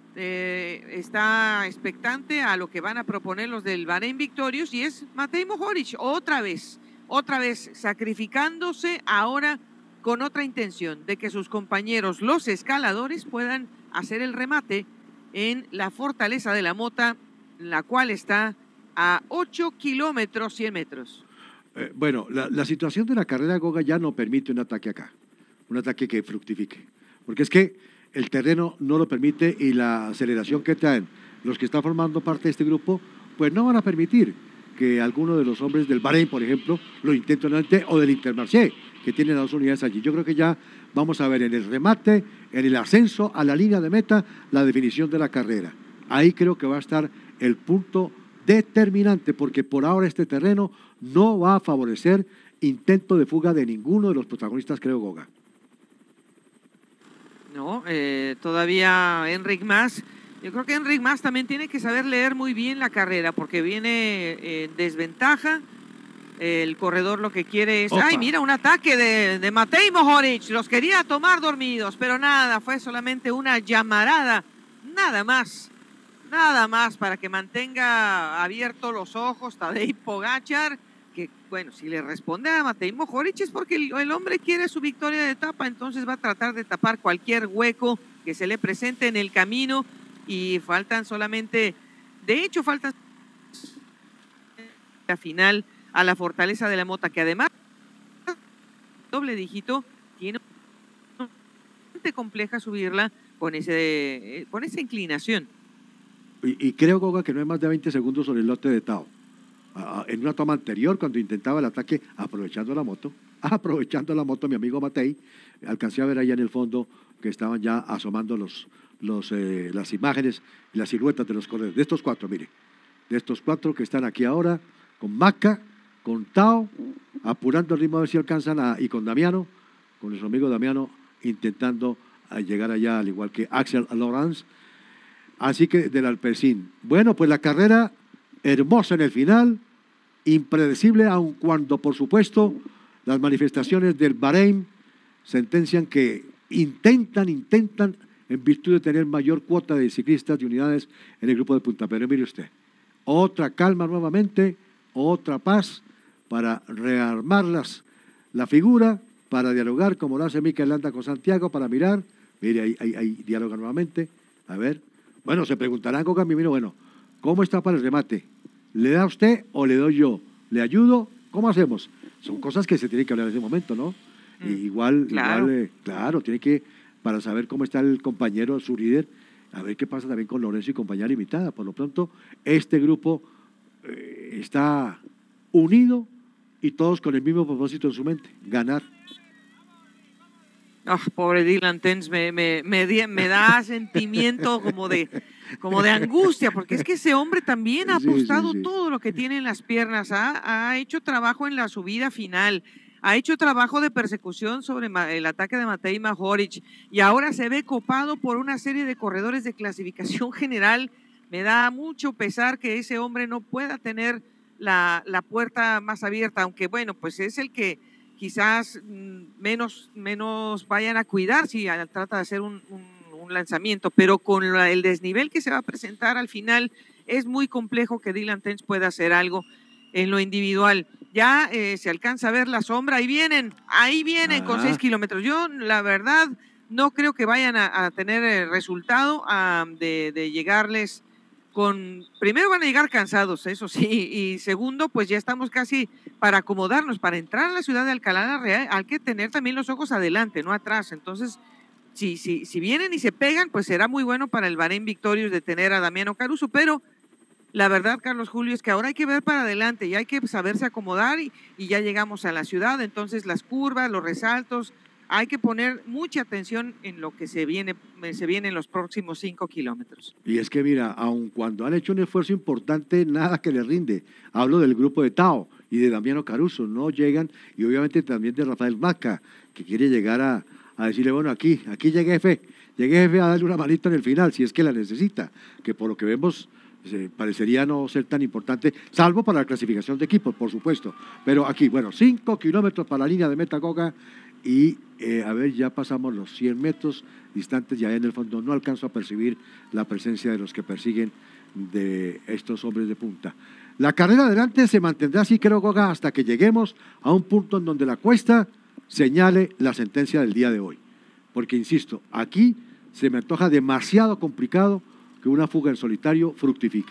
está expectante a lo que van a proponer los del Bahrein Victorious, y es Matej Mohorič, otra vez sacrificándose ahora con otra intención, de que sus compañeros, los escaladores, puedan hacer el remate en la fortaleza de la Mota, la cual está a 8 kilómetros, 100 metros. Bueno, la situación de la carrera, Goga, ya no permite un ataque acá, un ataque que fructifique, porque es que el terreno no lo permite, y la aceleración que traen los que están formando parte de este grupo, pues no van a permitir que alguno de los hombres del Bahrein, por ejemplo, lo intenten antes, o del Intermarché, que tienen las 2 unidades allí. Yo creo que ya vamos a ver en el remate, en el ascenso a la línea de meta, la definición de la carrera. Ahí creo que va a estar el punto determinante, porque por ahora este terreno no va a favorecer intento de fuga de ninguno de los protagonistas, creo, Goga. No, todavía Enric Mas Yo creo que Enric Mas también tiene que saber leer muy bien la carrera, porque viene en desventaja. El corredor lo que quiere es... Opa. ¡Ay, mira! Un ataque de Matej Mohoric. Los quería tomar dormidos, pero nada, fue solamente una llamarada. Nada más. Nada más para que mantenga abiertos los ojos Tadej Pogačar, que, bueno, si le responde a Matej Mohoric es porque el hombre quiere su victoria de etapa, entonces va a tratar de tapar cualquier hueco que se le presente en el camino, y faltan solamente... De hecho, falta la final a la Fortaleza de la Mota, que además doble dígito, tiene bastante compleja subirla con esa inclinación. Y creo, Goga, que no hay más de 20 segundos sobre el lote de Tao. En una toma anterior, cuando intentaba el ataque, aprovechando la moto, mi amigo Matej, alcancé a ver allá en el fondo que estaban ya asomando las imágenes y las siluetas de los corredores. De estos cuatro, mire, de estos cuatro que están aquí ahora, con Maca, con Tao, apurando el ritmo a ver si alcanzan, y con Damiano, con nuestro amigo Damiano, intentando llegar allá, al igual que Axel Laurens. Así que del Alpecin. Bueno, pues la carrera hermosa en el final, impredecible, aun cuando, por supuesto, las manifestaciones del Bahrein sentencian que intentan, en virtud de tener mayor cuota de ciclistas, de unidades en el grupo de punta. Pero mire usted, otra calma nuevamente, otra paz para rearmar la figura, para dialogar como lo hace Mikel Landa con Santiago, para mirar, mire, ahí dialoga nuevamente, a ver. Bueno, se preguntarán con Camilo, bueno, ¿cómo está para el remate? ¿Le da usted o le doy yo? ¿Le ayudo? ¿Cómo hacemos? Son cosas que se tienen que hablar en ese momento, ¿no? Claro, tiene que, para saber cómo está el compañero, su líder, a ver qué pasa también con Lorenzo y compañía limitada. Por lo pronto, este grupo está unido y todos con el mismo propósito en su mente, ganar. Oh, pobre Dylan Teuns, me da sentimiento como de angustia, porque es que ese hombre también ha apostado todo lo que tiene en las piernas, ha hecho trabajo en la subida final, ha hecho trabajo de persecución sobre el ataque de Matej Mohoric, y ahora se ve copado por una serie de corredores de clasificación general. Me da mucho pesar que ese hombre no pueda tener la puerta más abierta, aunque bueno, pues es el que quizás menos vayan a cuidar si trata de hacer un lanzamiento, pero con el desnivel que se va a presentar al final, es muy complejo que Dylan Teuns pueda hacer algo en lo individual. Ya se alcanza a ver la sombra, ahí vienen con 6 kilómetros. Yo, la verdad, no creo que vayan a tener el resultado de llegarles primero van a llegar cansados, eso sí, y segundo, pues ya estamos casi para acomodarnos, para entrar a la ciudad de Alcalá la Real, hay que tener también los ojos adelante, no atrás. Entonces, si vienen y se pegan, pues será muy bueno para el Bahrein Victorious de tener a Damiano Caruso, pero la verdad, Carlos Julio, es que ahora hay que ver para adelante y hay que saberse acomodar y ya llegamos a la ciudad, entonces las curvas, los resaltos, hay que poner mucha atención en lo que se viene en los próximos 5 kilómetros. Y es que mira, aun cuando han hecho un esfuerzo importante, nada que les rinde. Hablo del grupo de Tao y de Damiano Caruso, no llegan, y obviamente también de Rafael Maca, que quiere llegar a decirle, bueno, aquí llegué jefe a darle una manita en el final, si es que la necesita, que por lo que vemos parecería no ser tan importante, salvo para la clasificación de equipos, por supuesto. Pero aquí, bueno, 5 kilómetros para la línea de meta, Goga, y a ver, ya pasamos los 100 metros distantes, ya en el fondo no alcanzo a percibir la presencia de los que persiguen de estos hombres de punta. La carrera adelante se mantendrá así, creo, Goga, hasta que lleguemos a un punto en donde la cuesta señale la sentencia del día de hoy, porque insisto, aquí se me antoja demasiado complicado que una fuga en solitario fructifique.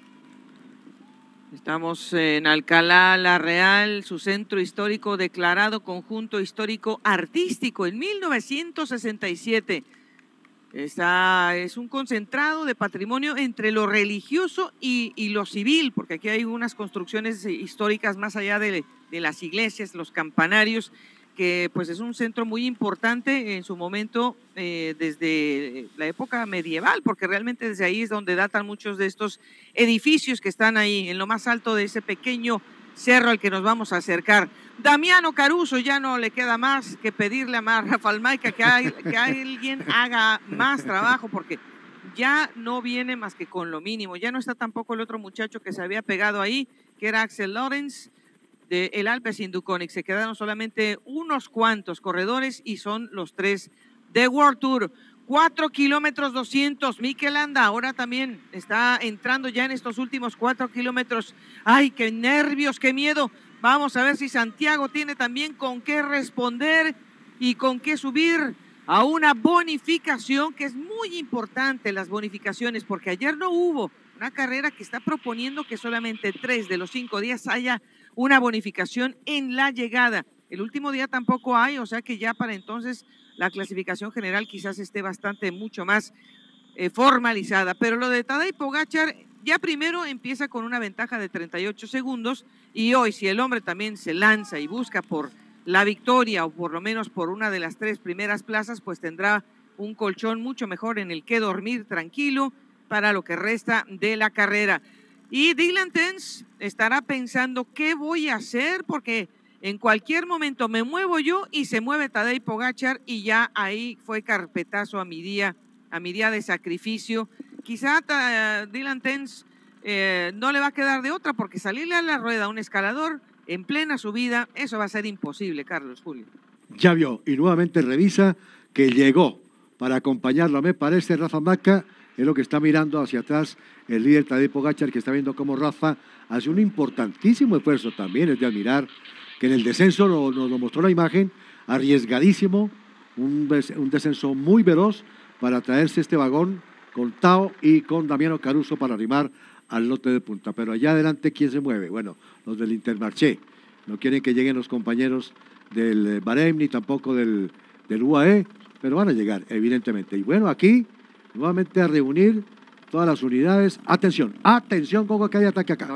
Estamos en Alcalá la Real, su centro histórico declarado conjunto histórico artístico en 1967. Es un concentrado de patrimonio entre lo religioso y lo civil, porque aquí hay unas construcciones históricas más allá de las iglesias, los campanarios, que pues es un centro muy importante en su momento desde la época medieval, porque realmente desde ahí es donde datan muchos de estos edificios que están ahí en lo más alto de ese pequeño cerro al que nos vamos a acercar. Damiano Caruso ya no le queda más que pedirle a Rafael Maica que alguien haga más trabajo, porque ya no viene más que con lo mínimo. Ya no está tampoco el otro muchacho que se había pegado ahí, que era Axel Lawrence de el Alpecin Deceuninck. Se quedaron solamente unos cuantos corredores y son los 3 de World Tour. 4 kilómetros 200. Mikel Landa ahora también está entrando ya en estos últimos 4 kilómetros. ¡Ay, qué nervios, qué miedo! Vamos a ver si Santiago tiene también con qué responder y con qué subir a una bonificación, que es muy importante las bonificaciones, porque ayer no hubo una carrera que está proponiendo que solamente 3 de los 5 días haya una bonificación en la llegada. El último día tampoco hay, o sea que ya para entonces la clasificación general quizás esté mucho más formalizada. Pero lo de Tadej Pogačar ya primero empieza con una ventaja de 38 segundos y hoy si el hombre también se lanza y busca por la victoria o por lo menos por una de las 3 primeras plazas, pues tendrá un colchón mucho mejor en el que dormir tranquilo para lo que resta de la carrera. Y Dylan Teuns estará pensando qué voy a hacer, porque en cualquier momento me muevo yo y se mueve Tadej Pogačar y ya ahí fue carpetazo a mi día de sacrificio. Quizá Dylan Teuns no le va a quedar de otra, porque salirle a la rueda a un escalador en plena subida, eso va a ser imposible, Carlos Julio. Ya vio, y nuevamente revisa que llegó para acompañarlo, me parece, Rafa Maca, es lo que está mirando hacia atrás el líder Tadej Pogačar, que está viendo cómo Rafa hace un importantísimo esfuerzo, también es de admirar, que en el descenso nos lo mostró la imagen, arriesgadísimo, un descenso muy veloz para traerse este vagón con Tao y con Damiano Caruso para arrimar al lote de punta. Pero allá adelante, ¿quién se mueve? Bueno, los del Intermarché. No quieren que lleguen los compañeros del Bahrein ni tampoco del UAE, pero van a llegar, evidentemente. Y bueno, aquí, nuevamente a reunir todas las unidades. Atención, atención, Gogo, que hay ataque acá.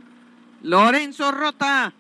Lorenzo Rota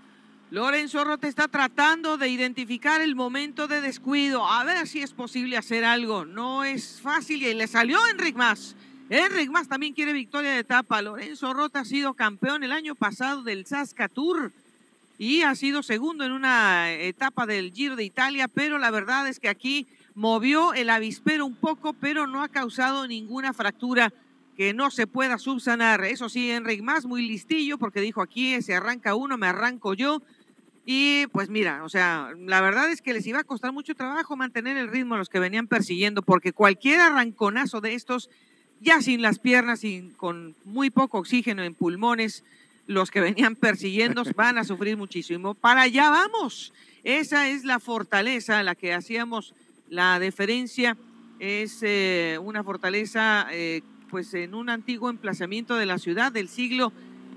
está tratando de identificar el momento de descuido, a ver si es posible hacer algo. No es fácil y le salió Enric Mas. Enric Mas también quiere victoria de etapa. Lorenzo Rota ha sido campeón el año pasado del Saskatoon y ha sido segundo en una etapa del Giro de Italia, pero la verdad es que aquí movió el avispero un poco, pero no ha causado ninguna fractura que no se pueda subsanar. Eso sí, Enric Mas muy listillo, porque dijo: aquí se arranca uno, me arranco yo. Y pues mira, o sea, la verdad es que les iba a costar mucho trabajo mantener el ritmo a los que venían persiguiendo, porque cualquier arranconazo de estos, ya sin las piernas y con muy poco oxígeno en pulmones, los que venían persiguiendo van a sufrir muchísimo. Para allá vamos. Esa es la fortaleza a la que hacíamos la deferencia. Es una fortaleza pues en un antiguo emplazamiento de la ciudad del siglo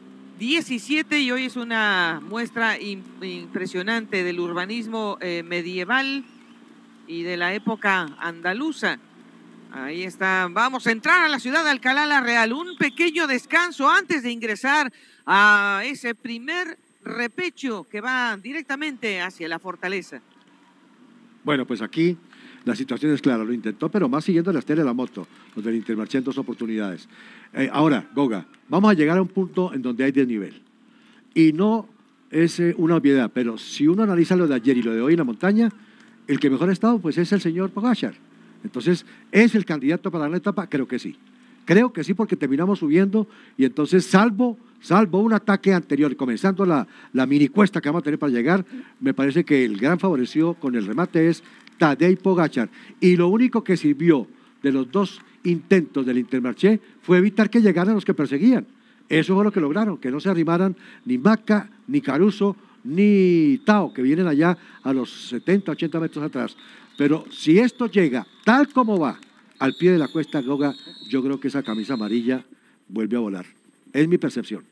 XVII, y hoy es una muestra impresionante del urbanismo medieval y de la época andaluza. Ahí está, vamos a entrar a la ciudad de Alcalá la Real. Un pequeño descanso antes de ingresar a ese primer repecho que va directamente hacia la fortaleza. Bueno, pues aquí la situación es clara, lo intentó, pero más siguiendo la estela de la moto, los del Intermarché en 2 oportunidades. Ahora, Goga, vamos a llegar a un punto en donde hay desnivel. Y no es una obviedad, pero si uno analiza lo de ayer y lo de hoy en la montaña, el que mejor ha estado pues es el señor Pogačar. Entonces, ¿es el candidato para la etapa? Creo que sí. Creo que sí, porque terminamos subiendo y entonces, salvo un ataque anterior, comenzando la mini cuesta que vamos a tener para llegar, me parece que el gran favorecido con el remate es Tadej Pogačar. Y lo único que sirvió de los 2 intentos del Intermarché fue evitar que llegaran los que perseguían. Eso fue lo que lograron, que no se arrimaran ni Maca, ni Caruso, ni Tao, que vienen allá a los 70, 80 metros atrás. Pero si esto llega tal como va, al pie de la cuesta, Goga, yo creo que esa camisa amarilla vuelve a volar. Es mi percepción.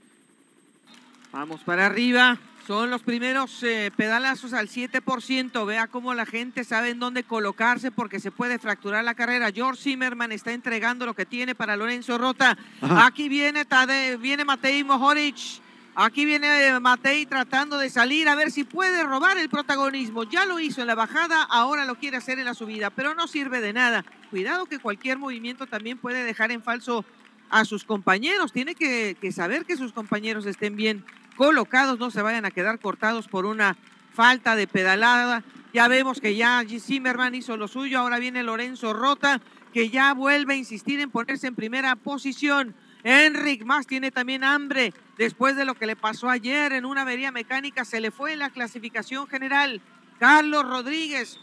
Vamos para arriba. Son los primeros pedalazos al 7%. Vea cómo la gente sabe en dónde colocarse, porque se puede fracturar la carrera. George Zimmerman está entregando lo que tiene para Lorenzo Rota. Ajá. Aquí viene Matej Mohoric. Aquí viene Matej tratando de salir a ver si puede robar el protagonismo. Ya lo hizo en la bajada, ahora lo quiere hacer en la subida, pero no sirve de nada. Cuidado que cualquier movimiento también puede dejar en falso a sus compañeros. Tiene que saber que sus compañeros estén bien colocados, no se vayan a quedar cortados por una falta de pedalada. Ya vemos que ya Zimmerman hizo lo suyo, ahora viene Lorenzo Rota, que ya vuelve a insistir en ponerse en primera posición. Enric Mas tiene también hambre después de lo que le pasó ayer en una avería mecánica, se le fue en la clasificación general. Carlos Rodríguez,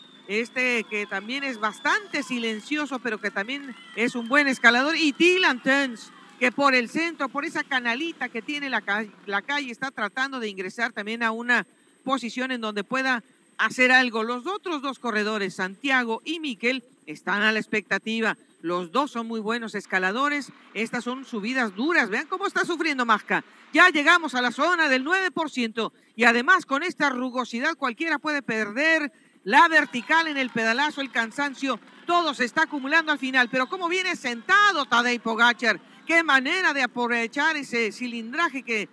que también es bastante silencioso, pero que también es un buen escalador, y Dylan Teuns, que por el centro, por esa canalita que tiene la calle, está tratando de ingresar también a una posición en donde pueda hacer algo. Los otros dos corredores, Santiago y Mikel, están a la expectativa. Los dos son muy buenos escaladores. Estas son subidas duras. Vean cómo está sufriendo Masca. Ya llegamos a la zona del 9% y además con esta rugosidad cualquiera puede perder la vertical en el pedalazo, el cansancio. Todo se está acumulando al final. Pero cómo viene sentado Tadej Pogačar. Qué manera de aprovechar ese cilindraje que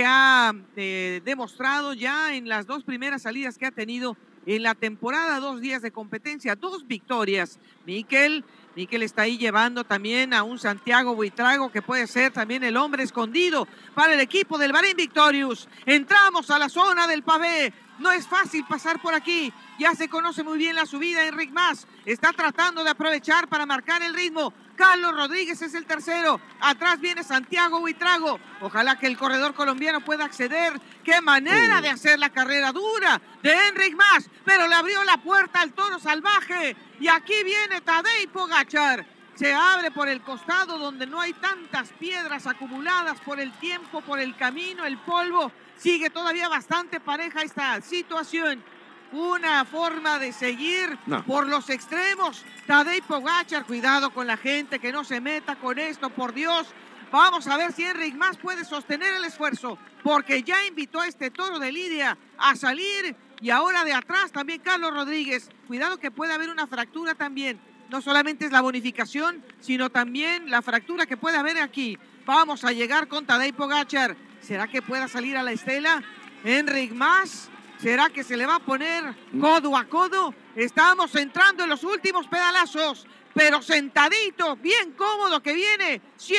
ha demostrado ya en las dos primeras salidas que ha tenido en la temporada. 2 días de competencia, 2 victorias. Mikel está ahí llevando también a un Santiago Buitrago que puede ser también el hombre escondido para el equipo del Bahrein Victorious. Entramos a la zona del pavé. No es fácil pasar por aquí. Ya se conoce muy bien la subida. Enric Mas está tratando de aprovechar para marcar el ritmo. Carlos Rodríguez es el tercero. Atrás viene Santiago Buitrago. Ojalá que el corredor colombiano pueda acceder. ¡Qué manera de hacer la carrera dura de Enric Mas! Pero le abrió la puerta al toro salvaje. Y aquí viene Tadej Pogačar. Se abre por el costado donde no hay tantas piedras acumuladas por el tiempo, por el camino, el polvo. Sigue todavía bastante pareja esta situación. Una forma de seguir por los extremos. Tadej Pogačar, cuidado con la gente, que no se meta con esto, por Dios. Vamos a ver si Enric Mas puede sostener el esfuerzo, porque ya invitó a este toro de Lidia a salir. Y ahora de atrás también Carlos Rodríguez. Cuidado que puede haber una fractura también. No solamente es la bonificación, sino también la fractura que puede haber aquí. Vamos a llegar con Tadej Pogačar. ¿Será que pueda salir a la estela Enric Mas? ¿Será que se le va a poner codo a codo? Estamos entrando en los últimos pedalazos, pero sentadito, bien cómodo que viene,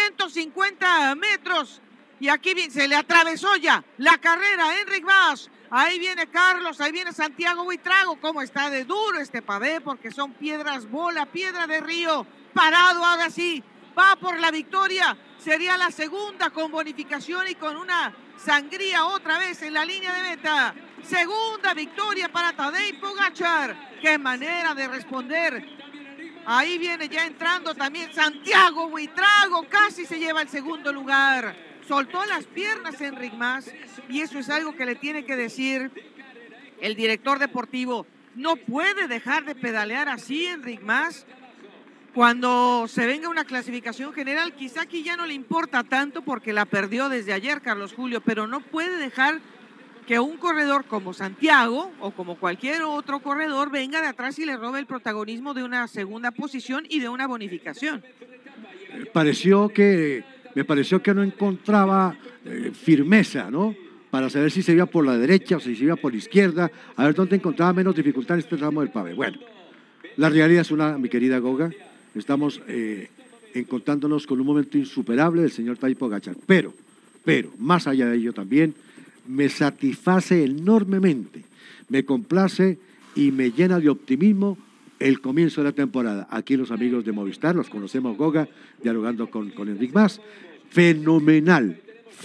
150 metros. Y aquí se le atravesó ya la carrera a Enric Mas. Ahí viene Carlos, ahí viene Santiago Buitrago. Cómo está de duro este pavé, porque son piedras bola, piedra de río. Parado ahora sí, va por la victoria. Sería la segunda con bonificación y con una sangría otra vez en la línea de meta. Segunda victoria para Tadej Pogačar. Qué manera de responder. Ahí viene ya entrando también Santiago Buitrago. Casi se lleva el segundo lugar. Soltó las piernas Enric Mas y eso es algo que le tiene que decir el director deportivo. No puede dejar de pedalear así Enric Mas. Cuando se venga una clasificación general, quizá aquí ya no le importa tanto porque la perdió desde ayer Carlos Julio, pero no puede dejar que un corredor como Santiago o como cualquier otro corredor venga de atrás y le robe el protagonismo de una segunda posición y de una bonificación. Me pareció que no encontraba firmeza, ¿no? Para saber si se iba por la derecha o si se iba por la izquierda, a ver dónde encontraba menos dificultad en este tramo del pavé. Bueno, la realidad es una, mi querida Goga, estamos encontrándonos con un momento insuperable del señor Tadej Pogačar, pero, más allá de ello también, me satisface enormemente, me complace y me llena de optimismo el comienzo de la temporada. Aquí los amigos de Movistar, los conocemos, Goga, dialogando con Enric Mas. Fenomenal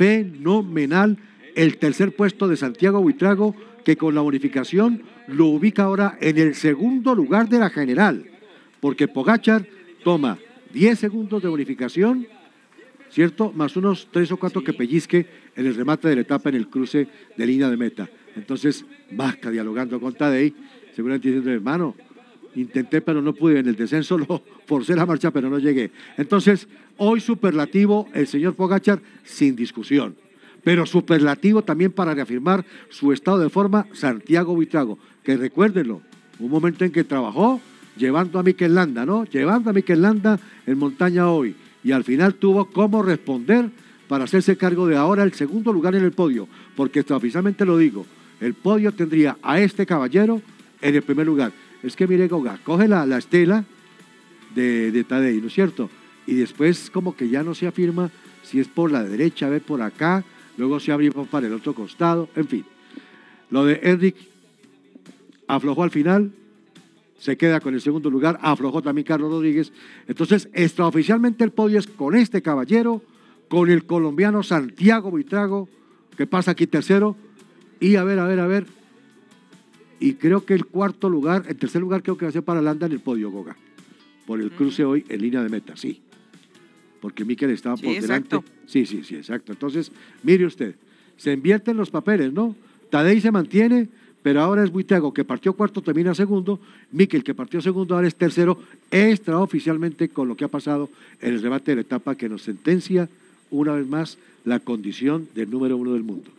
el tercer puesto de Santiago Buitrago, que con la bonificación lo ubica ahora en el segundo lugar de la general, porque Pogačar toma 10 segundos de bonificación, ¿cierto? Más unos 3 o 4 que pellizque en el remate de la etapa en el cruce de línea de meta. Entonces, Masca dialogando con Tadej, seguramente diciendo, hermano, intenté pero no pude, en el descenso lo forcé la marcha pero no llegué. Entonces, hoy superlativo el señor Pogačar sin discusión, pero superlativo también para reafirmar su estado de forma Santiago Buitrago, que recuérdenlo, un momento en que trabajó llevando a Mikel Landa, ¿no? Llevando a Mikel Landa en montaña hoy, y al final tuvo cómo responder para hacerse cargo de ahora el segundo lugar en el podio, porque oficialmente lo digo, el podio tendría a este caballero en el primer lugar. Es que mire, Goga, coge la estela de Tadej, ¿no es cierto? Y después como que ya no se afirma si es por la derecha, ve por acá, luego se abre para el otro costado, en fin. Lo de Enric aflojó al final, se queda con el segundo lugar, aflojó también Carlos Rodríguez. Entonces, extraoficialmente el podio es con este caballero, con el colombiano Santiago Buitrago, que pasa aquí tercero, y a ver, y creo que el tercer lugar creo que va a ser para Landa en el podio, Goga, por el cruce hoy en línea de meta, sí, porque Mikel estaba por delante. Exacto. Sí, exacto. Entonces, mire usted, se invierten los papeles, ¿no? Tadej se mantiene, pero ahora es Buitrago, que partió cuarto, termina segundo. Mikel, que partió segundo, ahora es tercero, extraoficialmente con lo que ha pasado en el debate de la etapa que nos sentencia una vez más la condición del número 1 del mundo.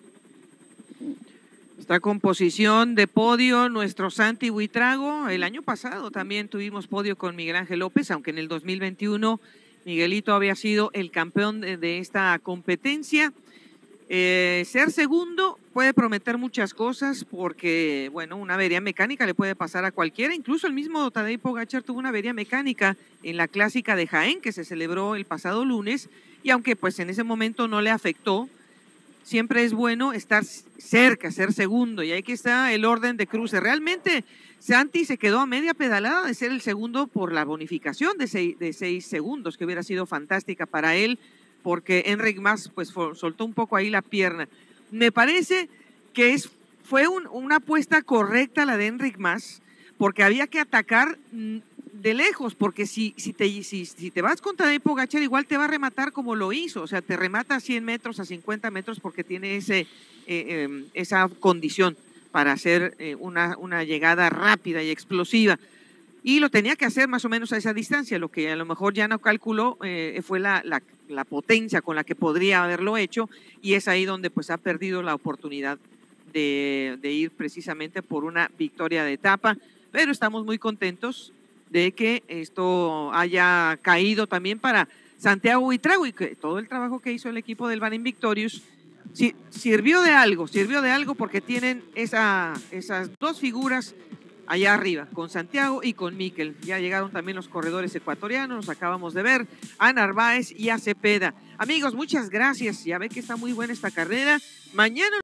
Esta composición de podio, nuestro Santi Buitrago. El año pasado también tuvimos podio con Miguel Ángel López, aunque en el 2021 Miguelito había sido el campeón de esta competencia. Ser segundo puede prometer muchas cosas porque, bueno, una avería mecánica le puede pasar a cualquiera. Incluso el mismo Tadej Pogačar tuvo una avería mecánica en la clásica de Jaén que se celebró el pasado lunes, y aunque pues en ese momento no le afectó, siempre es bueno estar cerca, ser segundo, y ahí que está el orden de cruce. Realmente Santi se quedó a media pedalada de ser el segundo por la bonificación de 6 segundos, que hubiera sido fantástica para él, porque Enric Mas pues soltó un poco ahí la pierna. Me parece que fue una apuesta correcta la de Enric Mas, porque había que atacar de lejos, porque si te vas contra Tadej Pogačar, igual te va a rematar como lo hizo, o sea, te remata a 100 metros, a 50 metros, porque tiene esa condición para hacer una llegada rápida y explosiva. Y lo tenía que hacer más o menos a esa distancia. Lo que a lo mejor ya no calculó fue la potencia con la que podría haberlo hecho, y es ahí donde pues ha perdido la oportunidad de ir precisamente por una victoria de etapa. Pero estamos muy contentos de que esto haya caído también para Santiago Buitrago, y que todo el trabajo que hizo el equipo del Bahrein Victorious sirvió de algo, porque tienen esas dos figuras allá arriba, con Santiago y con Mikel. Ya llegaron también los corredores ecuatorianos, los acabamos de ver, a Narváez y a Cepeda. Amigos, muchas gracias. Ya ve que está muy buena esta carrera. Mañana